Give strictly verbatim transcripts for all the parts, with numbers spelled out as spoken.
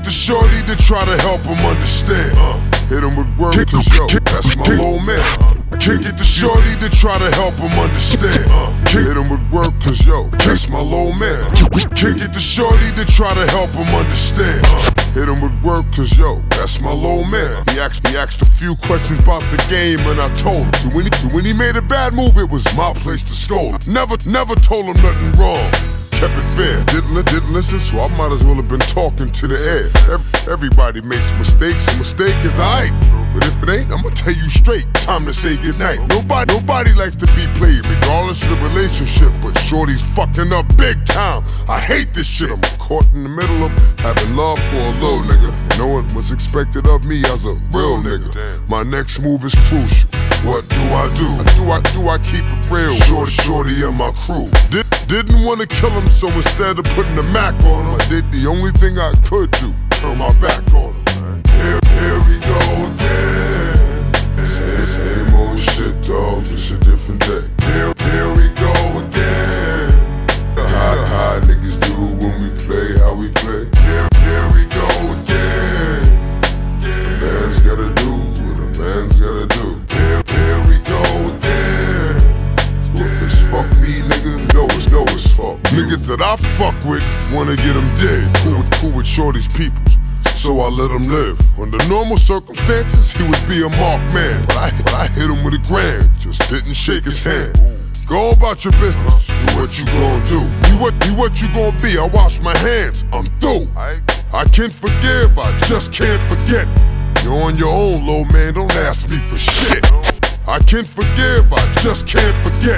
it to shorty to try to help him understand. Uh, hit him with words, cause yo, that's my low man. Kick it to shorty to try to help him understand. Uh, hit him with work, cause yo, that's my low man. Kick it to shorty to try to help him understand. Uh, hit him with work, cause yo, that's my low man. He asked, he asked a few questions about the game, and I told him. So when he, so when he made a bad move, it was my place to scold him. Never, never told him nothing wrong. Kept it fair, didn't, didn't listen, so I might as well have been talking to the air. Everybody makes mistakes, a mistake is alright. But if it ain't, I'ma tell you straight, time to say goodnight. Nobody, nobody likes to be played, regardless of the relationship, but shorty's fucking up big time. I hate this shit, I'm caught in the middle of having love for a little nigga. And knowing what's expected of me as a real nigga. My next move is crucial. What do I do? Do I, do I keep it real? Shorty, shorty and my crew. Did, didn't want to kill him, so instead of putting the Mac on him, I did the only thing I could do, turn my back on him. Here, here we go again. Same, same old shit, dog, just a different day. Here, here we go again. How, how niggas do when we play, how we play. Here, here we go again. The man's gotta do what a man's gotta do. Here, here we go again. So if it's fuck me, nigga, know it's, know it's fuck. Niggas that I fuck with wanna get them dead. Cool with, cool with shorty's peoples, so I let him live. Under normal circumstances, he would be a marked man, but I, but I hit him with a grand, just didn't shake his hand. Go about your business, do what you gon' do. Be what, be what you gon' be, I wash my hands, I'm through. I can forgive, I just can't forget. You're on your own, low man, don't ask me for shit. I can forgive, I just can't forget.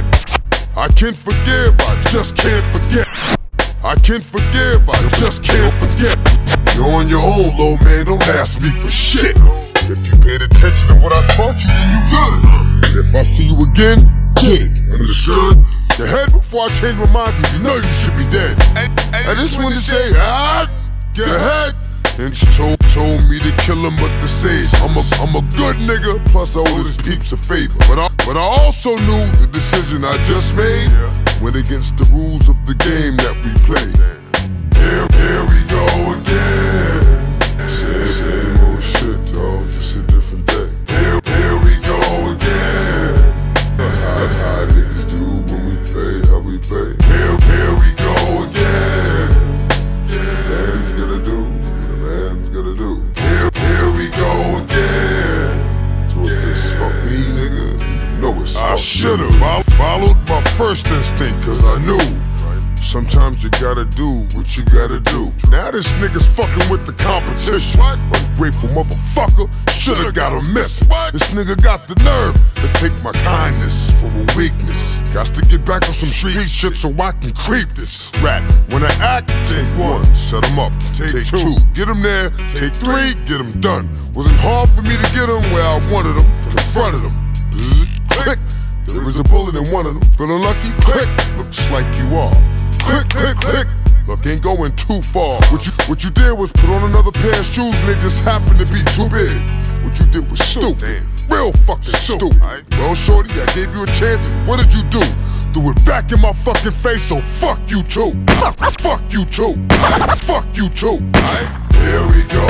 I can forgive, I just can't forget. I can forgive, I just can't forget. You're on your own, low man, don't ask me for shit. If you paid attention to what I taught you, then you good. If I see you again, get it, understood? Your head before I change my mind, cause you know you should be dead. I just wanted to say, ah, get ahead. And she told, told me to kill him, but to say I'm a, I'm a good nigga, plus I owe his peeps a favor. But I, but I also knew the decision I just made went against the rules of the game that we played. Here, here we go again. Same, same old shit, dog, just a different day. Here, here we go again. How, how niggas do when we play, how we play. Here, here we go again. The man's gotta do what a man's gotta do. Here, here we go again. So if it's fuck me, nigga, you know it's I should've followed my first instinct, cause I knew sometimes you gotta do what you gotta do. Now this nigga's fucking with the competition. Ungrateful motherfucker, shoulda got a miss. This nigga got the nerve to take my kindness for a weakness. Got to get back on some street shit so I can creep this rat. When I act, take one, set him up. Take two, get him there. Take three, get him done. Wasn't hard for me to get him where I wanted him, confronted him. Click, there was a bullet in one of them. Feeling lucky? Click, looks like you are. Click, click, click. Look, ain't going too far. What you what you did was put on another pair of shoes and they just happened to be too big. What you did was stupid. Real fucking stupid. Well, shorty, I gave you a chance. What did you do? Threw it back in my fucking face, so fuck you too. Fuck, fuck you too. Fuck you too. Here we go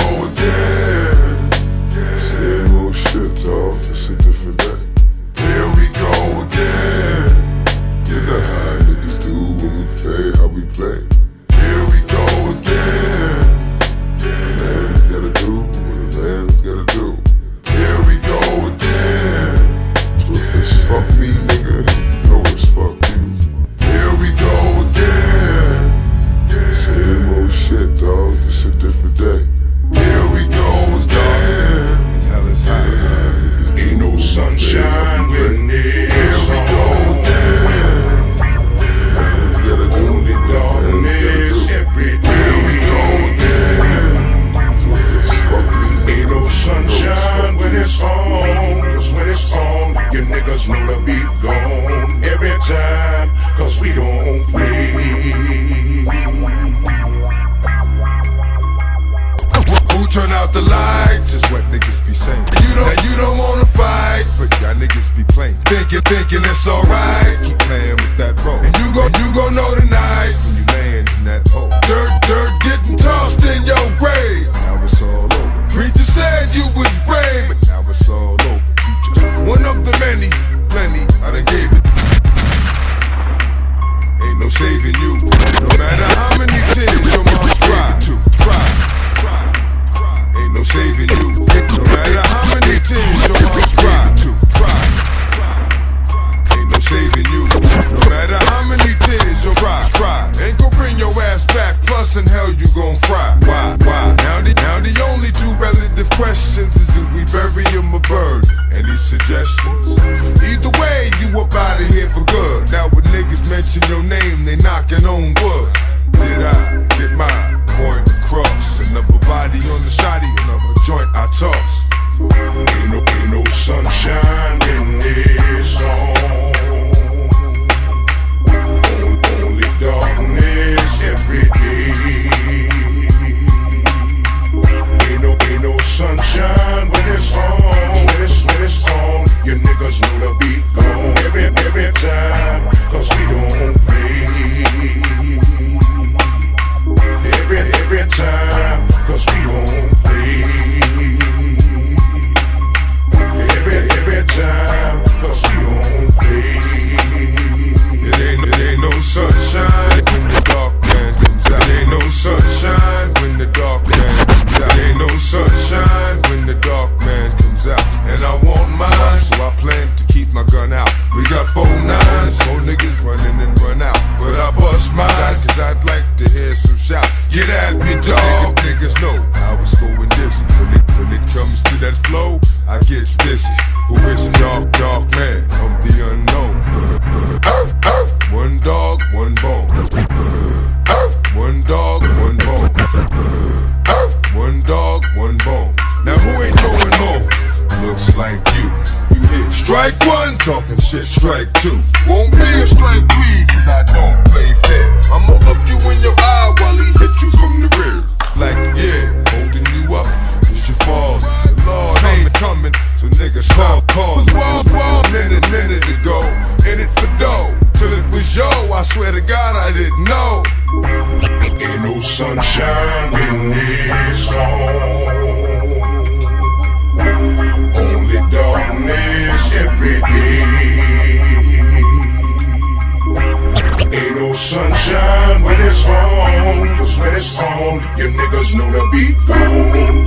again. Same old shit, dog. It's a different day. Here we go again. You know how niggas do when we play, how we play. Here we go again. A man's gotta do what a man's gotta do. Here we go again. So if it's fuck me, nigga, you know it's fuck you. Here we go again. Same old shit, dog, it's a different day. Here we go again. And hell is high. Ain't no sunshine when it's Here we go again. only darkness every day. Here we go again. So if it's fuck me, Ain't no sunshine when it's on, cause when it's on, you niggas know the beat gone every time, cause we don't play. Who turn out the lights is what niggas be saying. You don't, now you don't wanna fight, but y'all niggas be playing. Thinking, thinking it's alright, keep playing with that role. And you gon' you gon' know tonight when you land in that hole. Dirt, dirt getting tossed in your grave. Now you. No matter how many tears your heart cry, cry. Ain't no saving you. No matter how many tears your cry, cry. Ain't gon' bring your ass back. Plus in hell you gon' fry. Why? Why? Now the now the only two relative questions is do we bury him or burn? Any suggestions? Either way, you up out of here for good. Now when niggas mention your name, they knocking on wood. Did I get my point across? Another body on the shotty, another joint I toss. Ain't no, ain't no sunshine in this song. Only darkness every day. Ain't no, ain't no sunshine when it's on. When it's, when it's on, you niggas know the beat gone. Every, every time, cause we don't play. Every, every time, cause we don't play. Every, every time, cause we don't play. It ain't, it ain't no sunshine when the dark man comes out. It ain't no sunshine when the dark man comes out. It ain't no sunshine when the dark man comes out. And I want mine, so I plan to keep my gun out. We got four nines, four niggas running and run out. But I bust mine, cause I'd like to hear some shout. Get at me, dog. Niggas know how it's going dizzy. When it, when it comes to that flow, I get busy. Who is a dark, dark man of the unknown? Earth, earth. One dog, one bone. Earth, one dog, one bone. Earth, one dog, one bone. Now who ain't going home? Looks like you. You hit strike one, talking shit, strike two. Won't be a strike three, cause I don't play fair. I'ma look you in your eye while he hit you from the rear. Like, yeah, holding you up, cause you fall. The Lord ain't coming, so niggas call calls. Wall, wall, minute, minute ago, in it for dough. Till it was yo, I swear to God I didn't know. Ain't no sunshine in this song. Only darkness every day. Ain't no sunshine when it's on. Cause when it's on, you niggas know the beat gone.